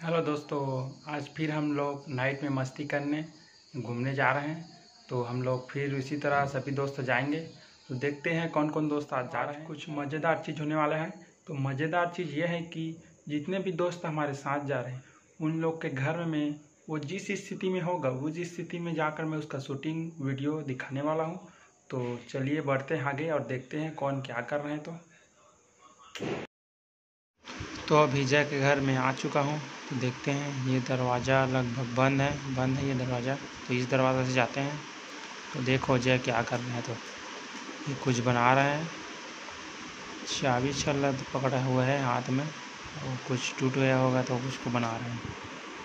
Hello दोस्तों, आज फिर हम लोग नाइट में मस्ती करने घूमने जा रहे हैं। तो हम लोग फिर इसी तरह सभी दोस्त जाएंगे। तो देखते हैं कौन कौन दोस्त आज जा रहे हैं। कुछ मज़ेदार चीज़ होने वाला है। तो मज़ेदार चीज़ ये है कि जितने भी दोस्त हमारे साथ जा रहे हैं उन लोग के घर में वो जिस स्थिति में होगा उस स्थिति में जाकर मैं उसका शूटिंग वीडियो दिखाने वाला हूँ। तो चलिए बढ़ते हैं आगे और देखते हैं कौन क्या कर रहे हैं। तो अभी जय के घर में आ चुका हूँ। तो देखते हैं, ये दरवाज़ा लगभग बंद है ये दरवाज़ा। तो इस दरवाज़ा से जाते हैं। तो देखो जय क्या कर रहे हैं। तो ये कुछ बना रहे हैं, चाबी छल्ला पकड़ा हुआ है हाथ में और कुछ टूट गया होगा तो उसको बना रहे हैं।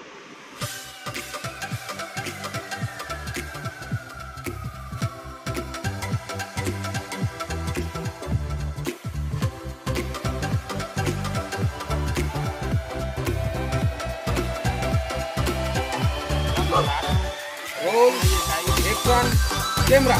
रोल एक्शन कैमरा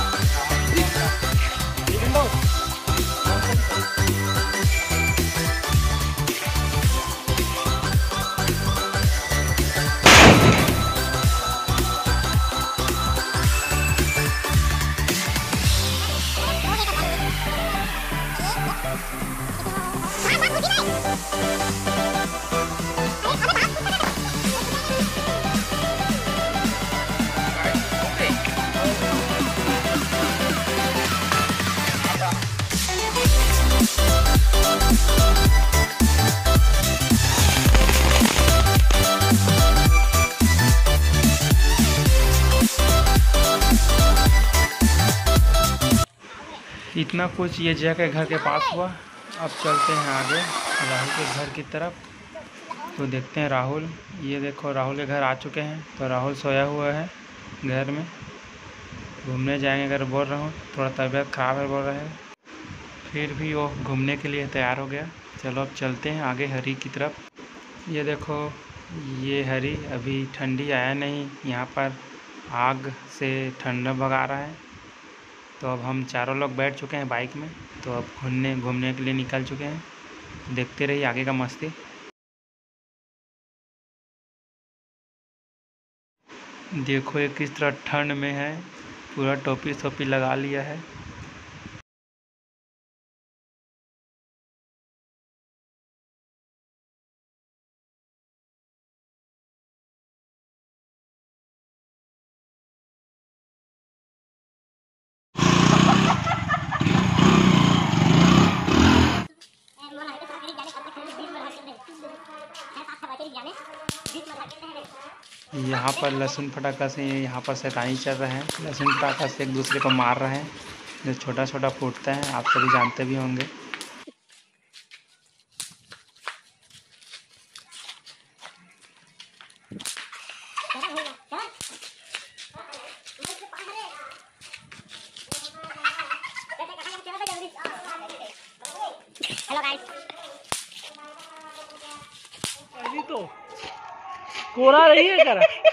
इतना कुछ ये जय के घर के पास हुआ। अब चलते हैं आगे राहुल के घर की तरफ। तो देखते हैं राहुल, ये देखो राहुल के घर आ चुके हैं। तो राहुल सोया हुआ है घर में। घूमने जाएंगे अगर बोल रहा हूँ, थोड़ा तबीयत ख़राब है बोल रहे हैं, फिर भी वो घूमने के लिए तैयार हो गया। चलो अब चलते हैं आगे हरी की तरफ। ये देखो ये हरी अभी ठंडी आया नहीं, यहाँ पर आग से ठंडा भगा रहा है। तो अब हम चारों लोग बैठ चुके हैं बाइक में। तो अब घूमने के लिए निकल चुके हैं। देखते रहिए आगे का मस्ती। देखो ये किस तरह ठंड में है, पूरा टोपी लगा लिया है। यहाँ पर लहसुन पटाखा से यहाँ पर सगाई चल रहे हैं। लहसुन पटाखा से एक दूसरे को मार रहे हैं, जो छोटा छोटा फूटता है, आप सभी जानते भी होंगे। हेलो गाइस, अभी तो कोरा रही है कर